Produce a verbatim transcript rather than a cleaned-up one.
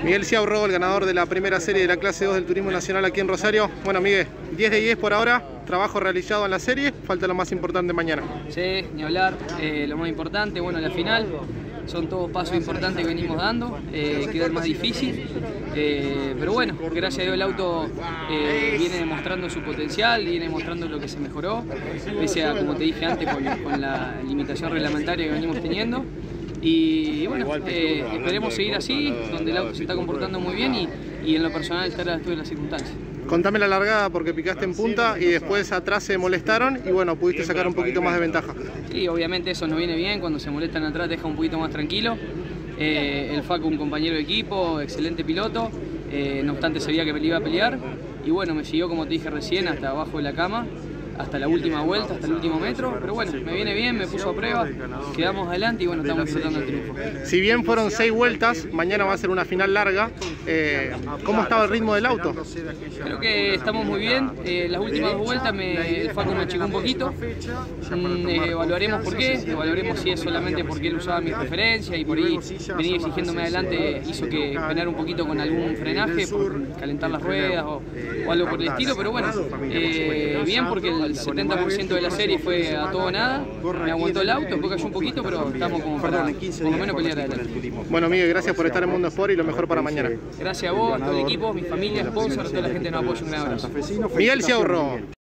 Miguel Ciaurro, el ganador de la primera serie de la clase dos del Turismo Nacional aquí en Rosario. Bueno, Miguel, diez de diez por ahora, trabajo realizado en la serie, falta lo más importante mañana. Sí, ni hablar, eh, lo más importante, bueno, la final, son todos pasos importantes que venimos dando, eh, queda el más difícil, eh, pero bueno, gracias a Dios el auto eh, viene demostrando su potencial, viene demostrando lo que se mejoró, pese a, como te dije antes, con, con la limitación reglamentaria que venimos teniendo. Y bueno, eh, esperemos seguir así, donde el auto se está comportando muy bien y, y en lo personal estar a la altura de las circunstancias. Contame la largada porque picaste en punta y después atrás se molestaron y bueno, pudiste sacar un poquito más de ventaja. Sí, obviamente eso nos viene bien, cuando se molestan atrás te deja un poquito más tranquilo. Eh, el Facu, un compañero de equipo, excelente piloto, eh, no obstante sabía que me iba a pelear y bueno, me siguió como te dije recién hasta abajo de la cama, hasta la última vuelta, hasta el último metro, pero bueno, me viene bien, me puso a prueba, quedamos adelante y bueno, estamos disfrutando el triunfo. Si bien fueron seis vueltas, mañana va a ser una final larga, eh, ¿cómo estaba el ritmo del auto? Creo que estamos muy bien, eh, las últimas dos vueltas me, el Facu me achicó un poquito, mm, eh, evaluaremos por qué, evaluaremos si es solamente porque él usaba mi referencia y por ahí venía exigiéndome adelante, hizo que frenar un poquito con algún frenaje, por calentar las ruedas o, o algo por el estilo, pero bueno, eh, bien porque el el setenta por ciento de la serie fue a todo o nada, me aguantó el auto, después cayó un poquito, pero estamos como para por lo menos pelear adelante. Bueno, Miguel, gracias por estar en Mundo Sport y lo mejor para mañana. Gracias a vos, a todo el equipo, mi familia, sponsor, a toda la gente que nos apoya, un gran abrazo. Miguel Ciaurro.